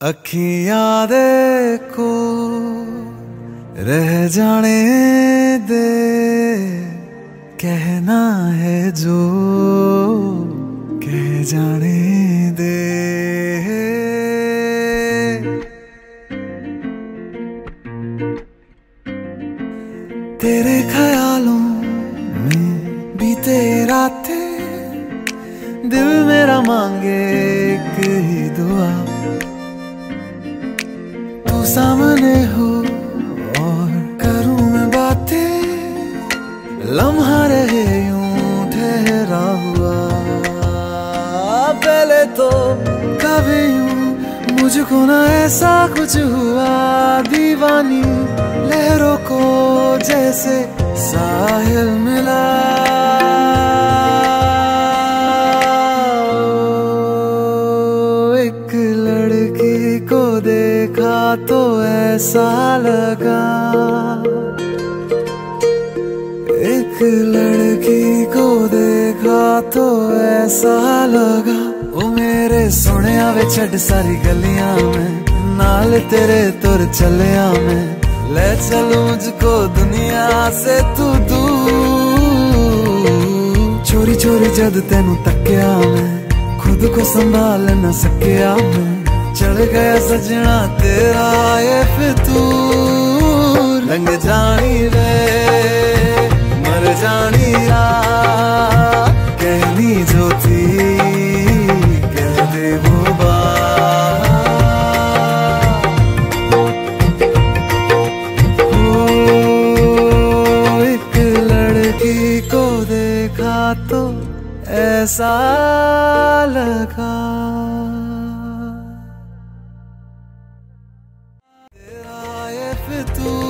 अखियां देखो रह जाने दे, कहना है जो कह जाने दे। तेरे ख्यालों में बीते रातें, दिल मेरा मांगे एक ही दुआ, तू सामने हो और करूं मैं बातें, लम्हा रहे यूं ठहरा हुआ। पहले तो कभी यूं मुझको ना ऐसा कुछ हुआ, दीवानी लहरों को जैसे साहिल मिला। एक लड़की को देखा तो ऐसा लगा, एक लड़की को देखा तो ऐसा लगा। ओ मेरे सोनिया वे छड़ सारी गलियां में, नाल तेरे तुर चलिया मैं, ले चलूं मुझको दुनिया से तू दूर। चोरी चोरी जद तेनू तक्या मैं, खुद को संभाल न सकिया मैं, चढ़ गया सजना तेरा ये फितूर। रंग जानी रे मर जानी रा, कहनी जो थी कह दे वो बात। एक लड़की को देखा तो ऐसा लगा, तेरा ये फितूर।